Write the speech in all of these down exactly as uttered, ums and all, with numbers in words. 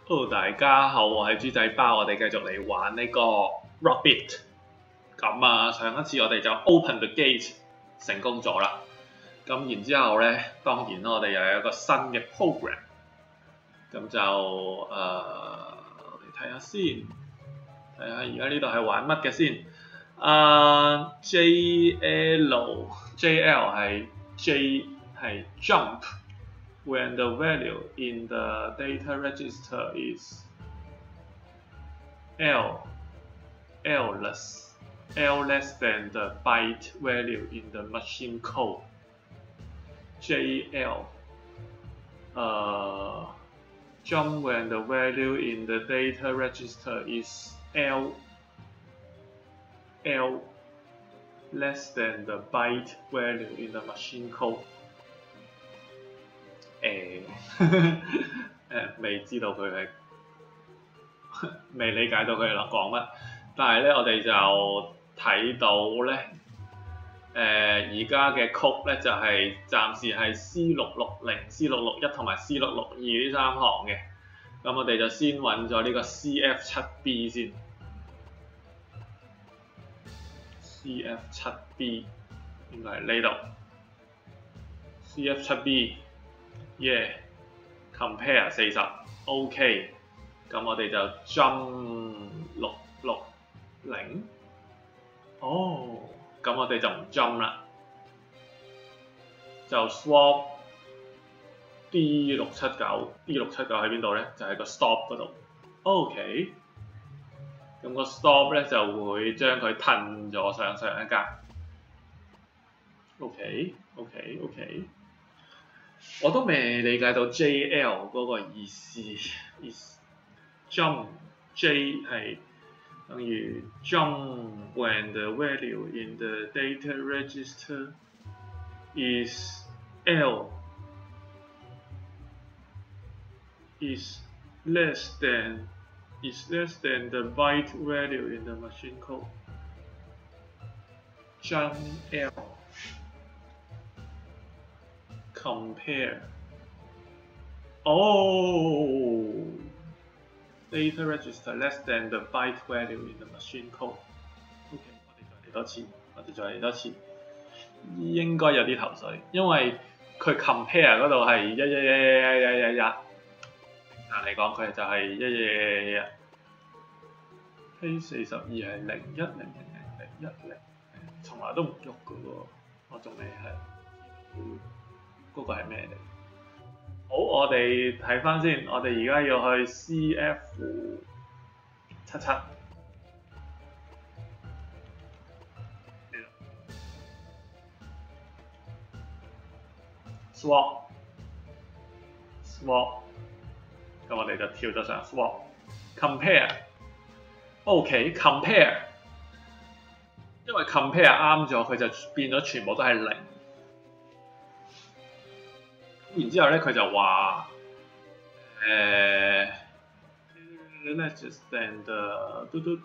Hello， 大家好，我係豬仔包，我哋繼續嚟玩呢個 Rock Beat。咁啊，上一次我哋就 Open the Gate 成功咗啦。咁然之後咧，當然我哋又有一個新嘅 program。咁就誒、呃，我哋睇下先，睇下而家呢度係玩乜嘅先。啊、uh, ，J L J L 係 J 係 Jump。When the value in the data register is L, L less, L less than the byte value in the machine code. J L, uh, jump when the value in the data register is L, L less than the byte value in the machine code.誒誒未知道佢係未理解到佢哋講乜，但係咧我哋就睇到咧誒而家嘅曲咧就係、是、暫時係 C 六六零、C 六六一同埋 C 六六二呢三行嘅，咁我哋就先揾咗呢個 C F 七 B 先 ，C F 七 B 應該係呢度 ，C F 七 B。Yeah，compare 四十 ，OK， 咁我哋就 jump 六六零，哦，咁我哋就唔 jump 啦，就 swap D 六七九 ，D 六七九喺邊度咧？就喺個 stop 嗰度 ，OK， 咁個 stop 咧就會將佢褪咗上上一格 ，OK，OK，OK。我都未理解到 J L 嗰個意思 ，is jump J 係等於 jump when the value in the data register is L is less than is less than the byte value in the machine code. Jump L.Compare. Oh, data register less than the byte value in the machine code. OK， 我哋再嚟多次，我哋再嚟多次，應該有啲頭緒，因為佢 compare 嗰度係一一一一一一一，但嚟講佢就係一一一一一。K 四十二係零一零零零零一零，從來都唔喐嘅喎，我仲未係。嗰個係咩嚟？好，我哋睇翻先，我哋而家要去 C F 七七。swap swap， 咁我哋就跳咗上 swap compare。OK compare， 因為 compare 啱咗，佢就變咗全部都係零。然之後咧，佢就話誒 ，let's just stand 嘟嘟，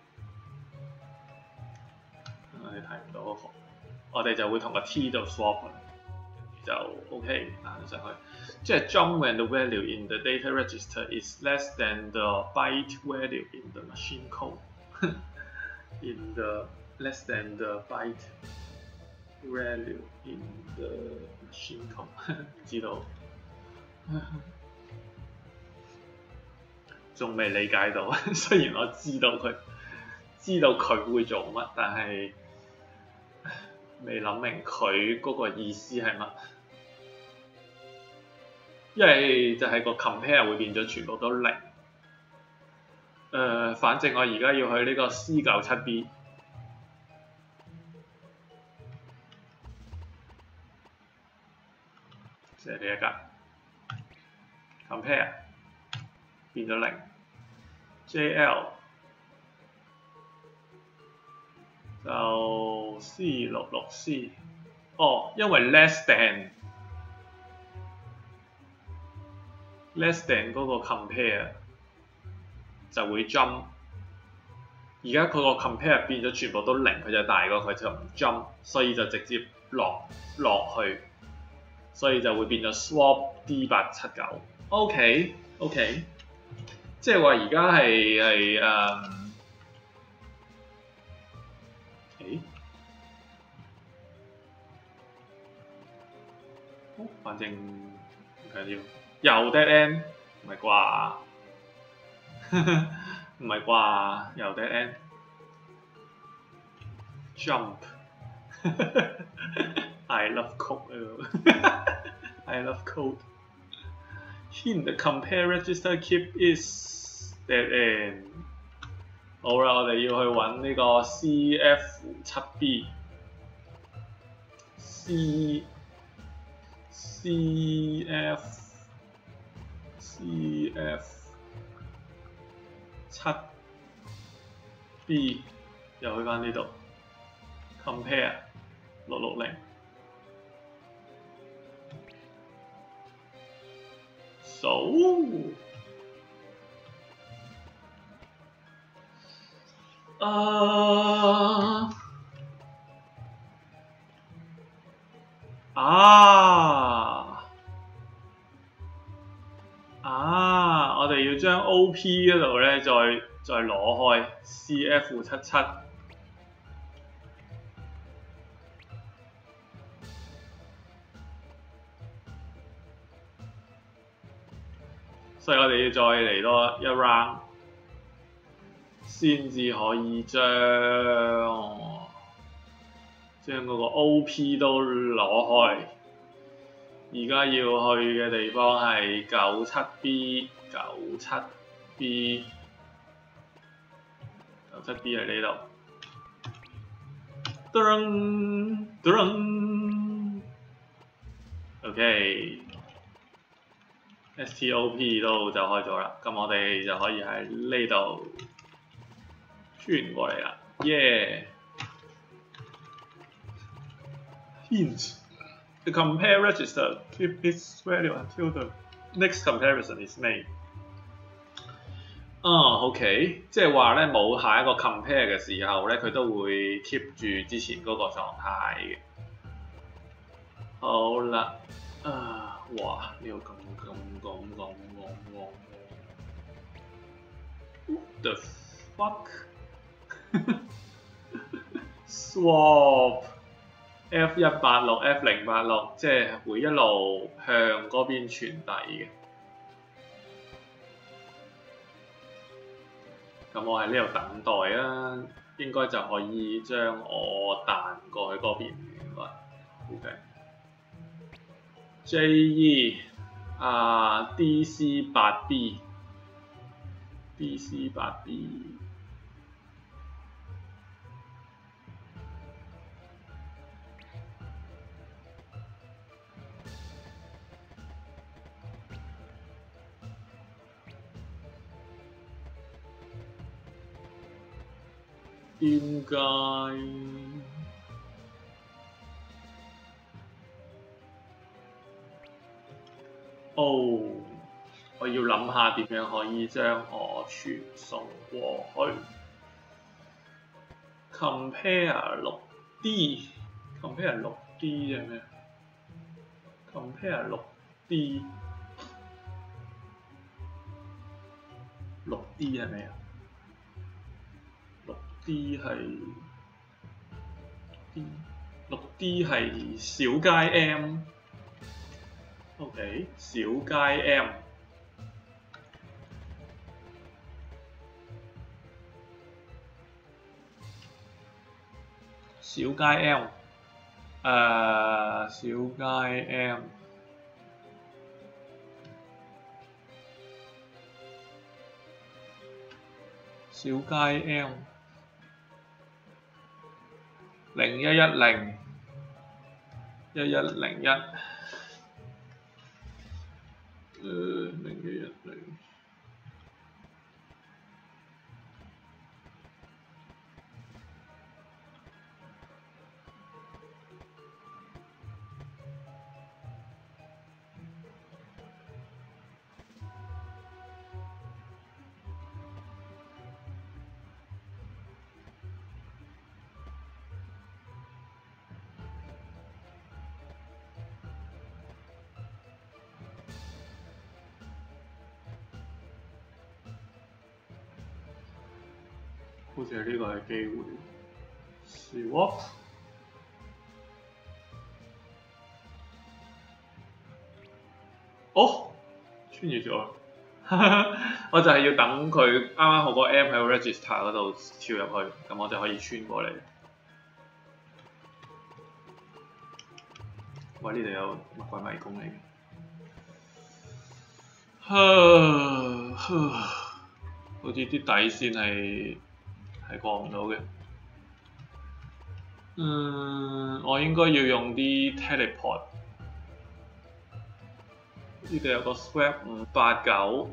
我哋睇唔到嗰個，我哋就會同個 T 度 swap， 就 OK 彈咗上去。即係 jump when the value in the data register is less than the byte value in the machine code 。in the less than the byte value in the machine code 知道，仲未理解到。雖然我知道佢知道佢會做乜，但係未諗明佢嗰個意思係乜。因為就係個 compare 會變咗全部都零。誒、呃，反正我而家要去呢個 C 九七 B。即係呢一格 compare 變咗零 ，J L 就 C 六六 C， 哦，因為 less than less than 嗰個 compare 就會 jump， 而家佢個 compare 變咗全部都零，佢就大過佢就唔 jump， 所以就直接落落去。所以就會變咗 swap D 八七九。OK OK， 即係話而家係係誒，誒，反正唔緊要，又 dead end，唔係啩？唔係啩？又 dead end。Jump I love code I love code Hint the compare register keep is dead end 好啦，我哋要去揾呢個 C F 七 B C C F C F 七 B 又去翻呢度compare 六六零 so 啊啊啊！我哋要將 O P 嗰度咧，再再攞開 C F 七七。所以我哋要再嚟多一 round， 先至可以將將嗰個 O P 都攞開。而家要去嘅地方係九七 B， 九七 B， 九七 B 喺呢度。噔噔 ，OK。S T O P 都就開咗啦，咁我哋就可以喺呢度轉過嚟啦，耶、yeah! Hint the compare register keep its value until the next comparison is made。啊 ，OK， 即係話咧冇下一個 compare 嘅時候咧，佢都會 keep 住之前嗰個狀態嘅。好啦，啊，哇，呢、這個咁咁咁咁咁咁 ，What the fuck？ Swap F 一八六 F 零八六，即係會一路向嗰邊傳遞嘅。咁我喺呢度等待啦，應該就可以將我彈過去嗰邊應該。OK。J E 啊 D C 八 B D C 八 B 點解？哦，我要諗下點樣可以將我傳送過去。Compare 六 D，Compare 六 D 係咩 ？Compare 六 D， 六 D 係咩啊？六 D 係 D， 六 D 係小街 M。OK， 小街 M， 小街 M， 誒、呃，小街 M， 小街 M， 零一一零，一一零一。誒，零一一零。 好似係呢個係機會。Swap。哦，穿越咗。我就係要等佢啱啱好個 M 喺個 register 嗰度跳入去，咁我就可以穿過嚟。喂，呢度有乜鬼迷宮嚟嘅？好似啲底線係係過唔到嘅。嗯，我應該要用啲 teleport。呢度有個 swap 五八九，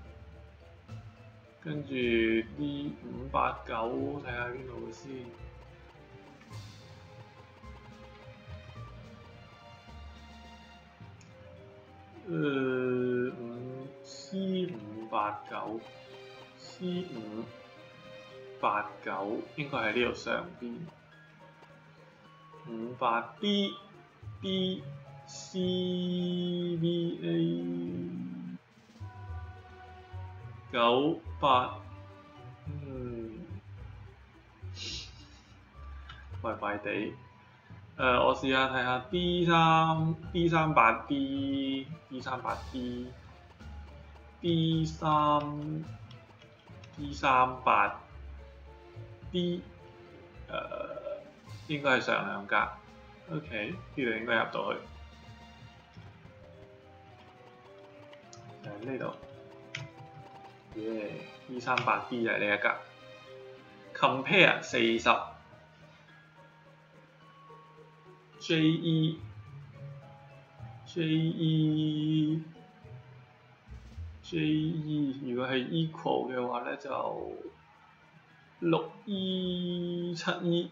跟住啲五八九睇下邊度先。誒五 C 五八九 C 五八九應該喺呢度上邊。五八 B B C B A 九八，嗯，怪怪地。誒、呃，我試下睇下 D 三 D 三八 D D 三八 D D 三 D 三八 D 誒、呃，應該係上兩格。OK， 呢度應該入到去。喺呢度，耶 ！D 三八 D 就係呢一格。Compare 四十 J E J E J E， 如果係 equal 嘅話咧，就六 E 七 E，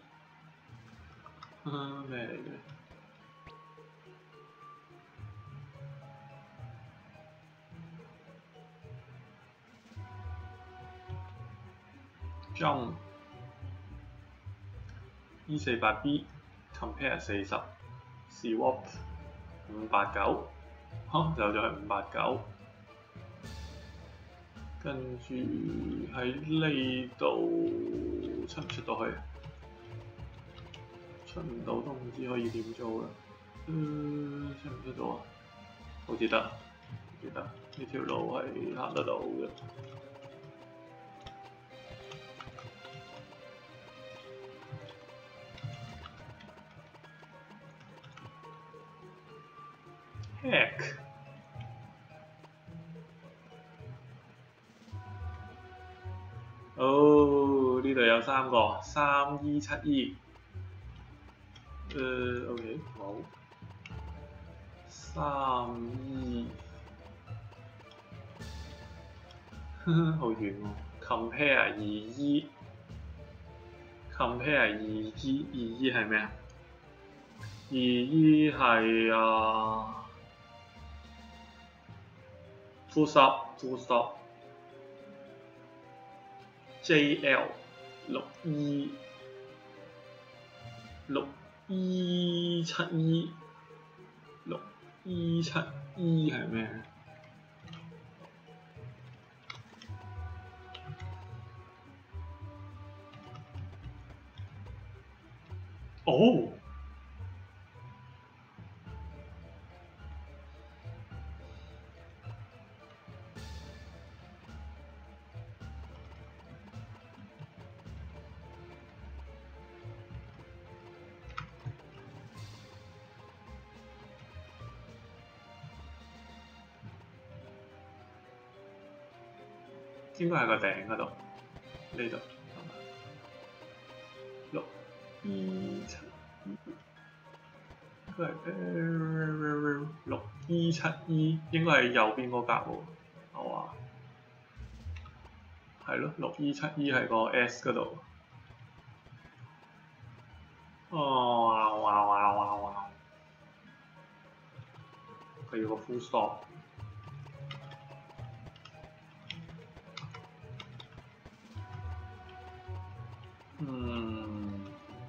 啊咩嚟嘅？Jump E 四八 B compare 四十 swap 五八九，好就咗係五八九，跟住喺呢度出唔出到去？出唔到都唔知可以點做啦。嗯，出唔出到啊？好似得，好似得，呢條路係行得到嘅。Heck！ 哦，呢度有三個，三 E 七 E。誒 ，OK， 好。三 E， 好遠喎。Compare 二 E，Compare 二 E， 二 E 係咩啊？二 E 係啊。Full stop full stop J L 六 E 六 E 七 E 六 E 七 E 係咩？哦！應該係個頂嗰度，呢度六 E 七 E， 應該係六 E 七 E， 應該係右邊嗰格喎，我話係咯，六 E 七 E 係個 S 嗰度。哦，哇哇哇哇哇！佢要個 full stop。嗯，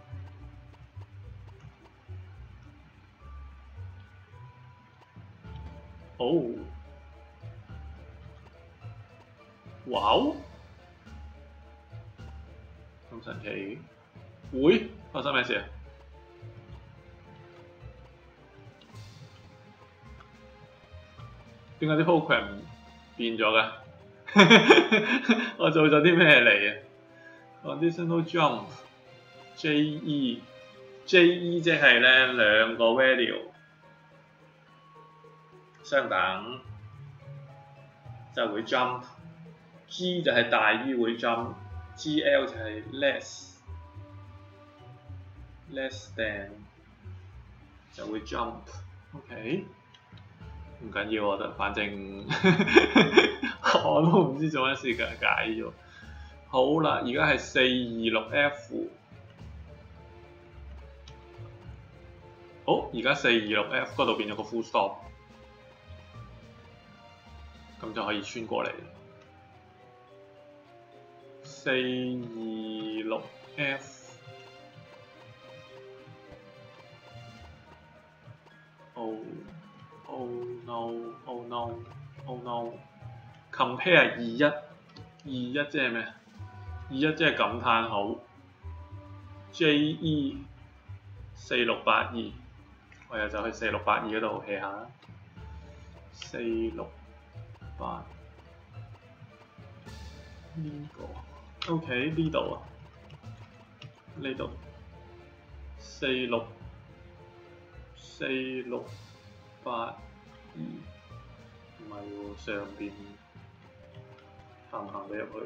哦，哇！ 咁神奇？會發生咩事啊？點解啲 program 變咗嘅？我做咗啲咩嚟啊 ？Conditional jump J E J E 即係咧兩個 value 相等就會 jump。G 就係大於會 jump，G L 就係 less less than 就會 jump。OK。唔緊要，我覺得反正我都唔知做乜事嘅解咗。好啦，而家係四二六 F。好，而家四二六 F 嗰度變咗個 full stop， 咁就可以穿過嚟。四二六 F。哦。Oh no! Oh no! Oh no! Compare 二一，二一即係咩？二一即係感嘆號。J E 四六八二，我又就去四六八二嗰度 hea 下。四六八呢個 OK 呢度啊，呢度四六四六八二，唔係喎，上邊行唔行得入去？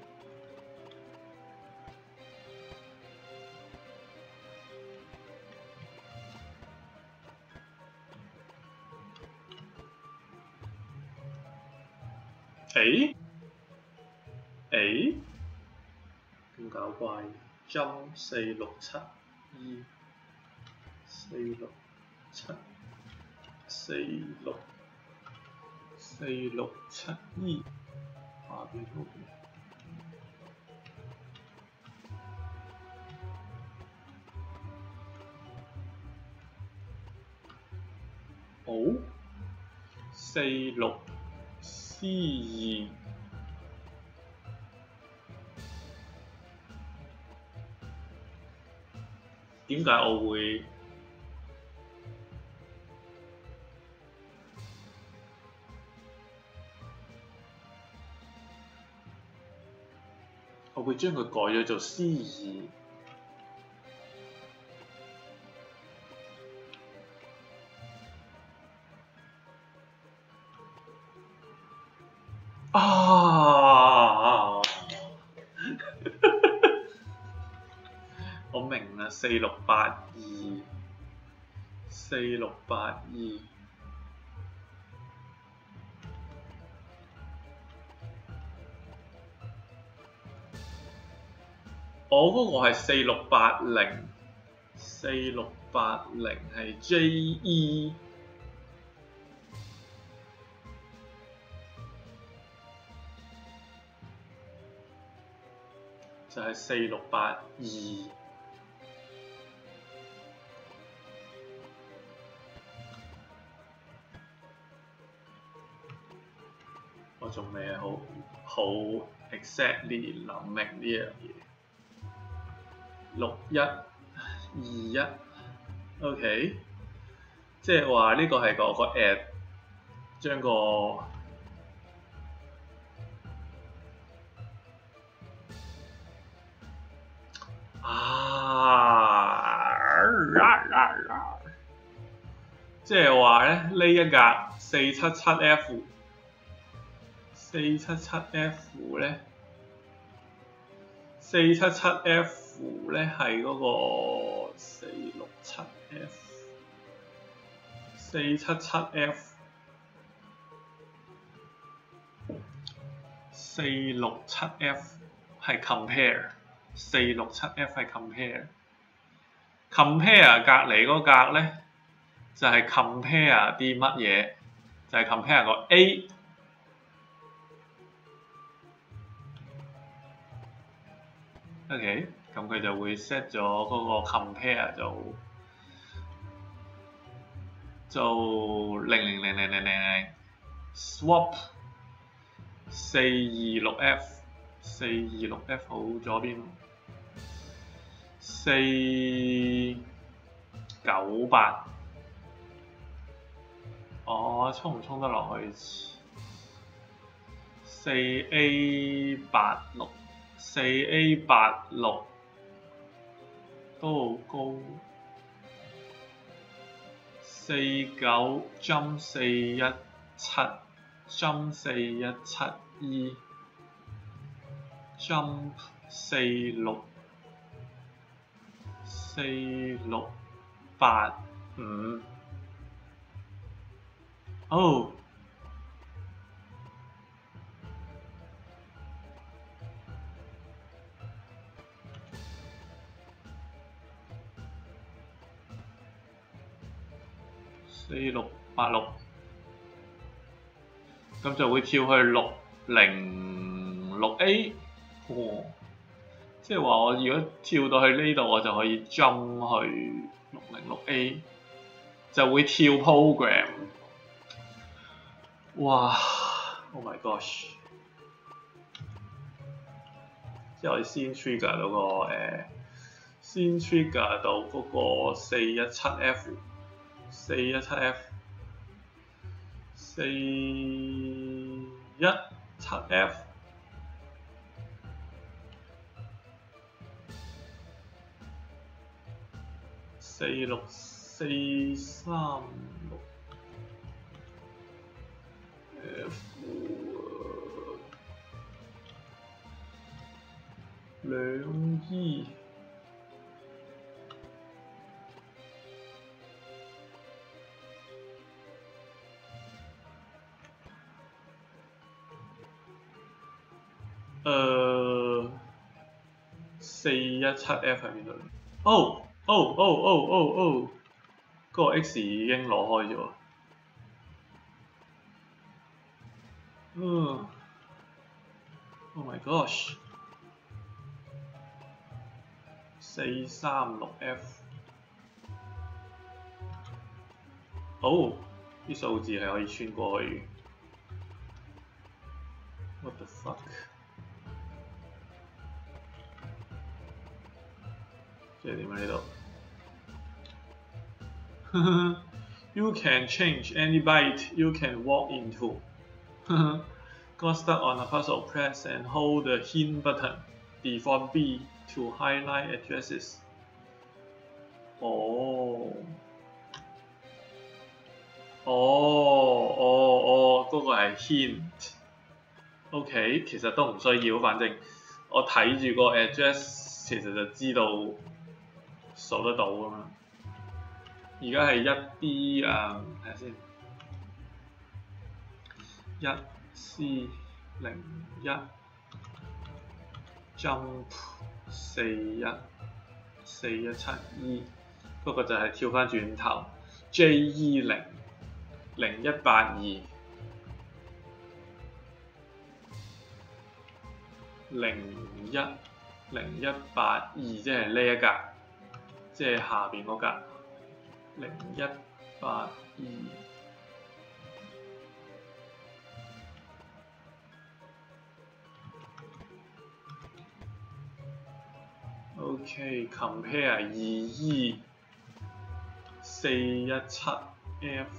誒誒咁搞怪 ，jump 四六七二，四六七。四六四六七二，下邊嗰邊。好，四六 C 二，點解我會？我會將佢改咗做 C 二。啊！我明啦，四六八二，四六八二。我嗰個係四六八零，四六八零係 J E， 就係四六八二。我仲未係好好 exactly 諗明呢樣嘢。六一二一 ，OK， 即係話呢個係個個 add 將個啊，即係話咧呢一格四七七 F， 四七七 F 咧，四七七 F。咧係嗰個四六七 F， 四七七 F， 四六七 F 係 compare， 四六七 F 係 compare，compare 隔離嗰格咧就係、是、compare 啲乜嘢？就係、是、compare 個 A。OK。咁佢就會 set 咗嗰個 compare 就就零零零零零零零 swap 四二六 F， 四二六 F 好左邊四九八，哦，衝唔衝得落去？四 A 八六，四 A 八六都好高。四九 jump 四一七 jump 四一七 E jump 四六四六八五，哦，四六八六，咁就會跳去六零六 A， 哦，即係話我如果跳到去呢度，我就可以 jump 去六零六 A， 就會跳 program。哇 ！Oh my gosh！ 即係我哋先 trigger 到個誒、呃，先 trigger 到嗰個四一七 F， 四一七 F， 四一七 F， 四六四三六 F， 兩 E。誒，四一七 F 喺邊度？哦哦哦哦哦哦，嗰個 X 已經攞開咗。嗯 ，Oh my gosh！ 四三六 F， 哦，啲數字係可以穿過去。What the fuck？ 即係點啊？呢度？You can change any byte you can walk into. Got stuck on a puzzle, press and hold the hint button, default B to highlight addresses. 哦，哦哦哦，嗰個係 hint。OK， 其實都唔需要，反正我睇住個 address， 其實就知道數得到㗎嘛。而家係一 D 啊，睇下先，一 C 零一 jump 四一四一七 E， 嗰個就係跳翻轉頭 J E 零零一八二零一零一八二，即係呢一格，即係下邊嗰格。零一八二 ，OK compare 二 E 四一七 F，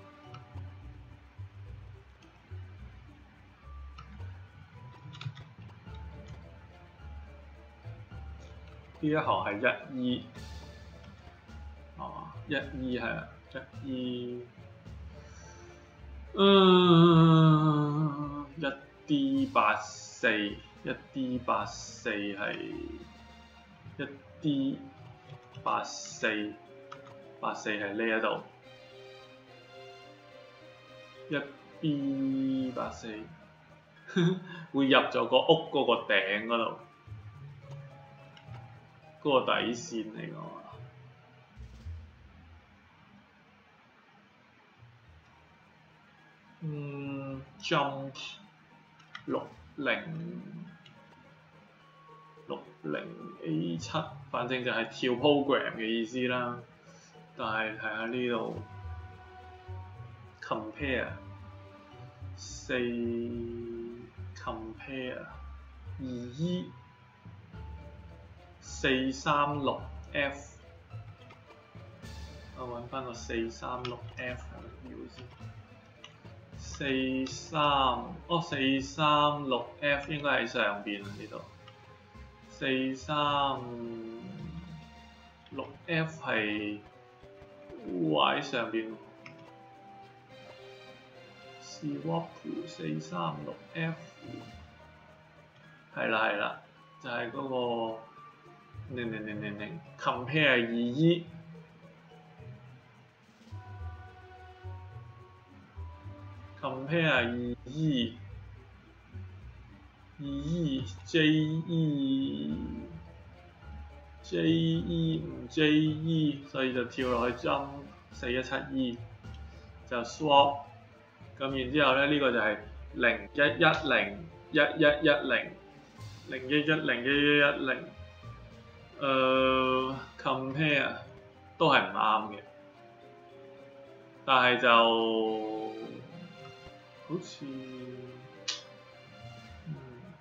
呢一行係一 E。哦，一 E 係啊，一 E， 嗯，一 D 八四，一 D 八四係一 D 八四，八四係呢一度，一 B 八四會入咗個屋嗰個頂嗰度，嗰個底線嚟㗎嘛。嗯 ，jump 六零六零 A 七，反正就係跳 program 嘅意思啦。但係睇下呢度 compare 四 compare 二 E 四三六 F， 我揾翻個四三六 F 係咪要先？四三哦，四三六 F 應該喺上邊啊呢度。四三六 F 係喺上邊。Swap 四三六 F 係啦係啦，就係、是、嗰、那個零零零零零 compare 二 E。compare 二 E 二 E J E J E 唔 J E， 所以就跳落去 jump 四一七 E 就 swap， 咁然之後咧呢、這個就係零一一零一一一零零一一零一一一零，誒 compare 都係唔啱嘅，但係就好似，嗯，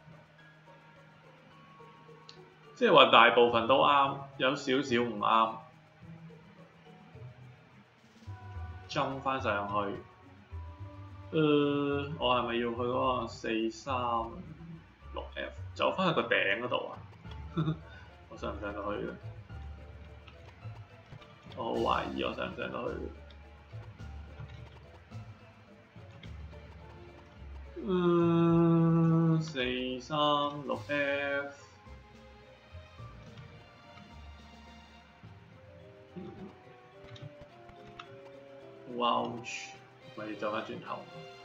即係話大部分都啱，有少少唔啱。jump 翻上去，誒、呃，我係咪要去嗰個四三六 F？ 走翻去個頂嗰度啊？我上唔上到去嘅？我好懷疑我上唔上到去嘅。嗯，四三六 F， Ouch， 咪走翻轉頭。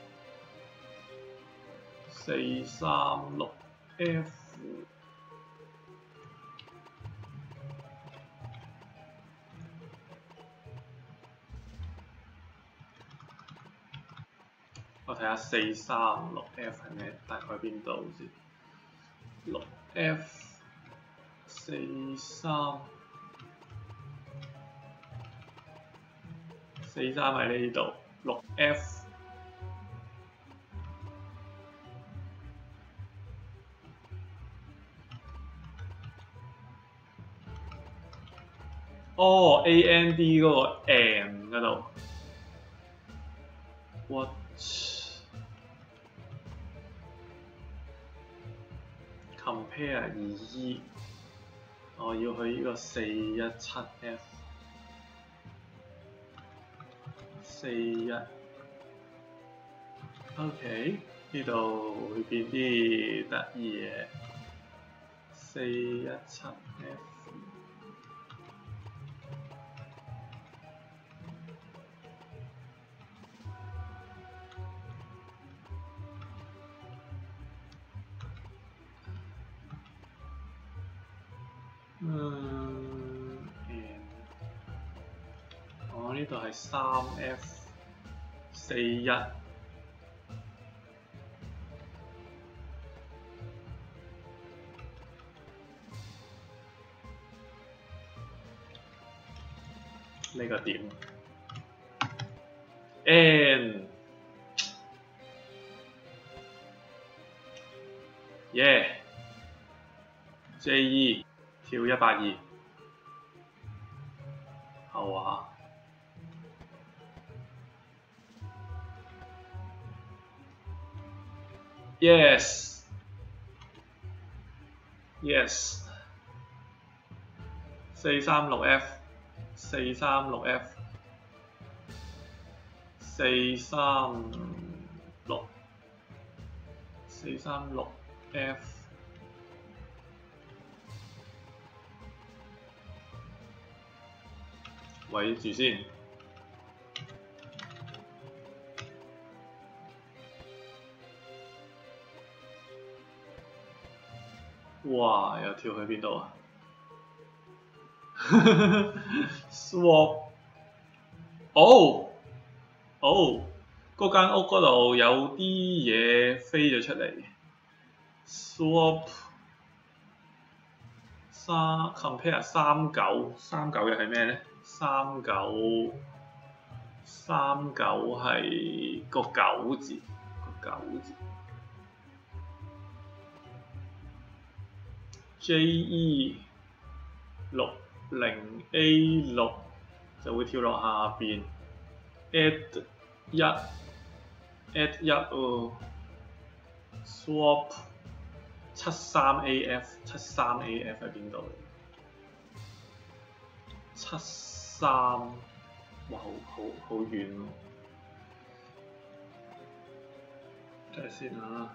四三六 F， 我睇下四三六 F 係咩？大概邊度先？六 F 四三四三喺呢度，六 F 哦 A N D 嗰個 M 嗰度 ，what？ compare 二 E， 我要去呢個四一七 F， 四一 ，OK， 呢度會變啲得意嘢，四一七 F， 嗯，我呢度係三 F 四一。呢個點 N yeah J E 跳一百二後話 yes yes 四三六 F 四三六 F 四三六四三六 F， 圍住先。哇！又跳去邊度啊？Swap， 哦哦，嗰間屋嗰度有啲嘢飛咗出嚟。Swap 三 compare 三九三九又係咩咧？三九三九係個九字，個九字。J E 六零 A 六就會跳落下邊 ，add 一 add 一哦 ，swap 七三 A F 七三 A F 喺邊度？七三，哇，好好好遠喎！睇下先啊。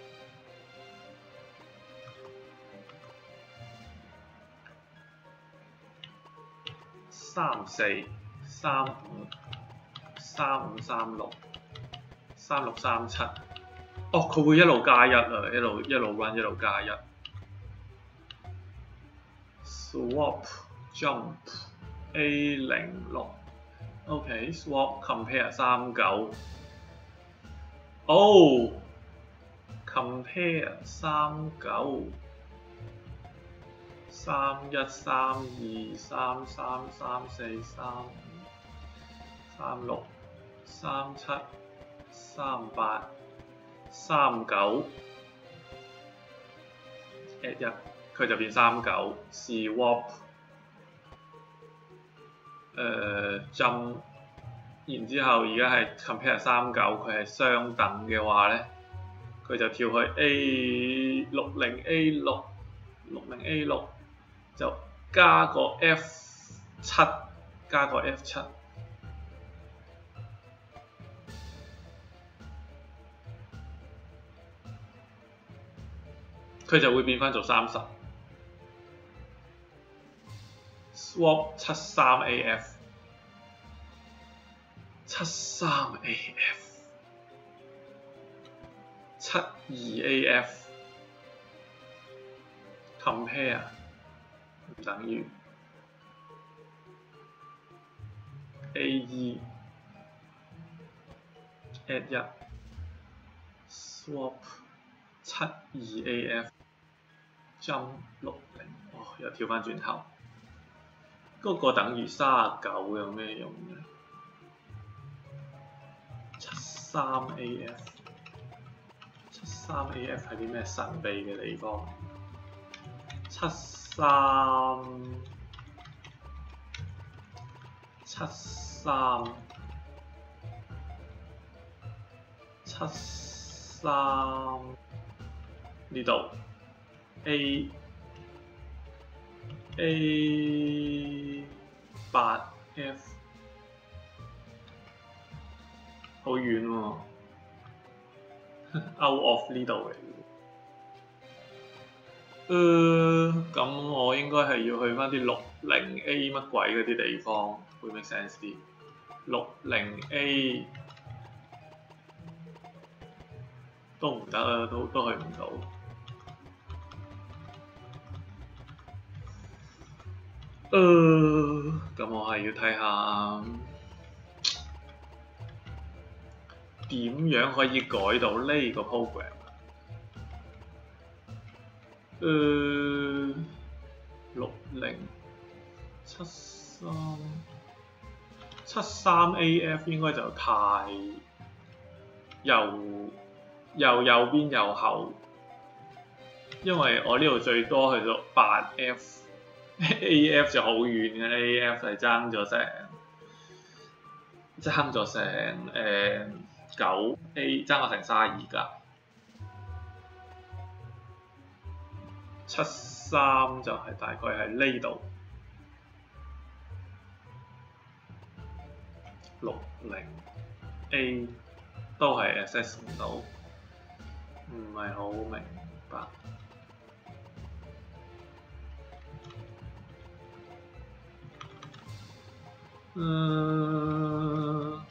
三四三五三五三六三六三七，哦，佢會一路加一啊，一路一路 run 一路加一。swap jump A 零六 ，OK swap compare 三九，哦 compare 三九。三一、三二、三三、三四、三五、三六、三七、三八、三九 ，add 一，佢就變三九 ，swap， 誒 jump， 然之後而家係 compare 三九，佢係相等嘅話咧，佢就跳去 A 六零 A 六六零 A 六。就加個 F 七，加個 F 七，佢就會變翻做三十。swap 七三 A F， 七三 A F， 七二 A F， compare。等於 A 二 add 一 swap 七二 A F jump 六零，哦又跳翻轉頭，嗰、那個等於三十九有咩用呢？七三 A F 七三 A F 係啲咩神秘嘅地方？七三七三七三呢度 A A 八 F 好遠喎 ，out of 呢度嚟。誒，咁、呃、我應該係要去翻啲六零 A 乜鬼嗰啲地方，會 make sense 啲。六零 A 都唔得啊，都都去唔到。誒、呃，咁我係要睇下點樣可以改到呢個 program。誒，六零七三七三 A F 應該就太右右右邊右後，因為我呢度最多去到八 F，A F 就好遠嘅 ，A F 係爭咗成爭咗成誒九 A 爭咗成卅二格。七三就係大概喺呢度，六零 A 都係 access 唔到，唔係好明白。嗯。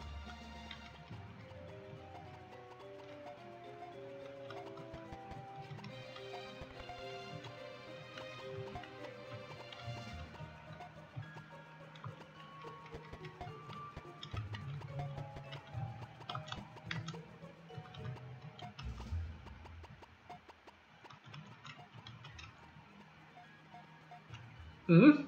嗯？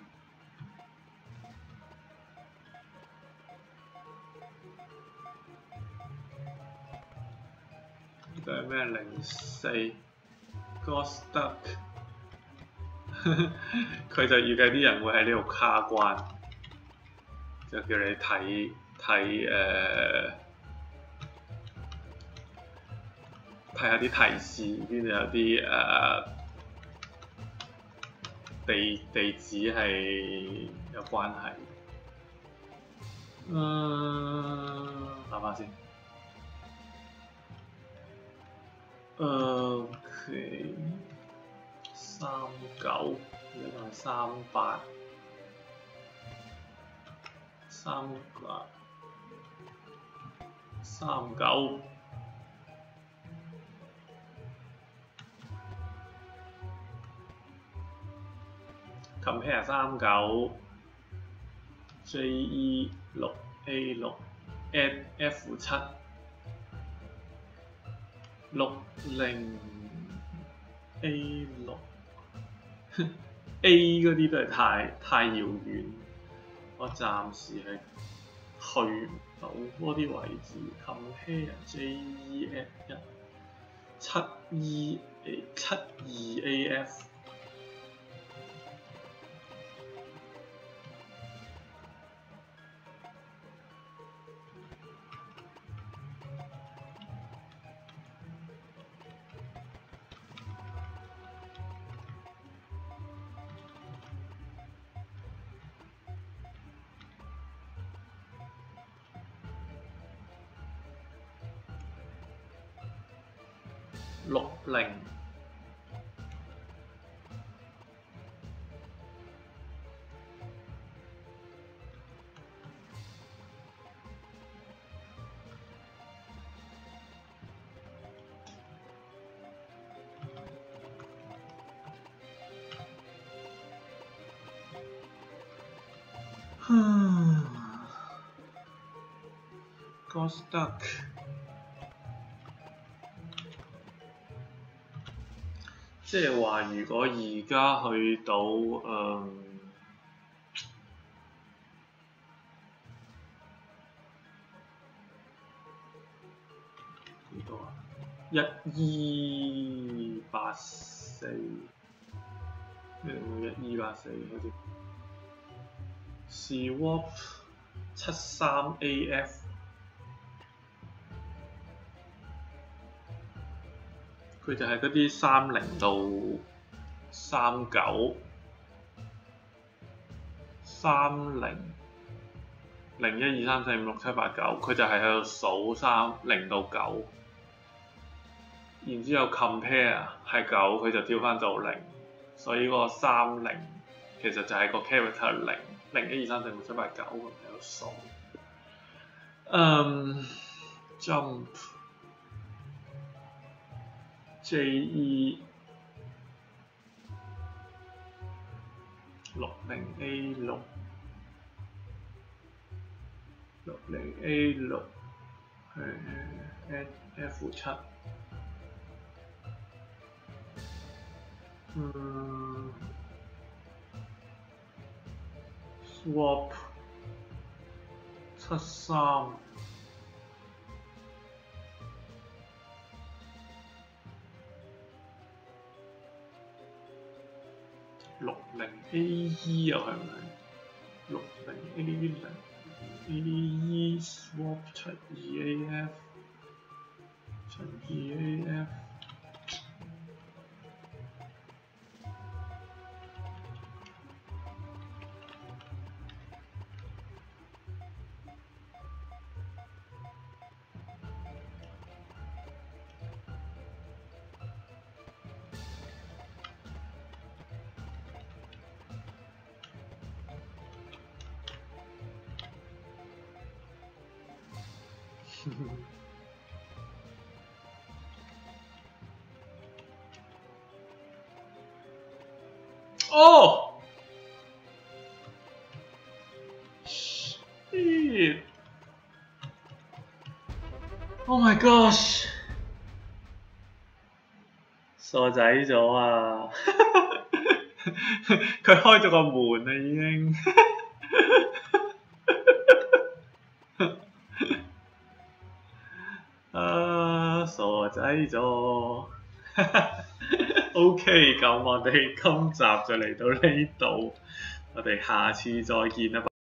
呢個係咩零四 Got stuck 佢就預計啲人會喺呢度卡關，就叫你睇睇誒睇下啲提示，邊度有啲誒、呃、地地址係有關係。嗯，諗下先。OK， 三九，呢個係三八，三八，三九。compare 三九 J E 六 A 六 add F 七六零 A 六A 嗰啲都係太太遙遠，我暫時係去唔到嗰啲位置。compare J E F 一七 E 七二 A F。六零，got stuck。即係話，如果而家去到誒幾多啊？一二八四咩？一二八四好似 swap 七三 A F。佢就係嗰啲三零到三九，三零零一二三四五六七八九，佢就係喺度數三零到九，然之後 compare 係九，佢就跳翻到零，所以個三零其實就係個 character 零，零一二三四五六七八九咁喺度數。嗯 ，jump。J E 六零 A 六六零 A 六係 F 七，嗯 ，swap 七三。六零 A E 又係咪？六零 A 零 A E swap 七二 A F 七二 A F。哦 ，shit！ Oh my gosh！ 傻仔咗啊！佢開咗個門啦已經。啊，傻仔咗。 OK，咁我哋今集就嚟到呢度，我哋下次再見啦。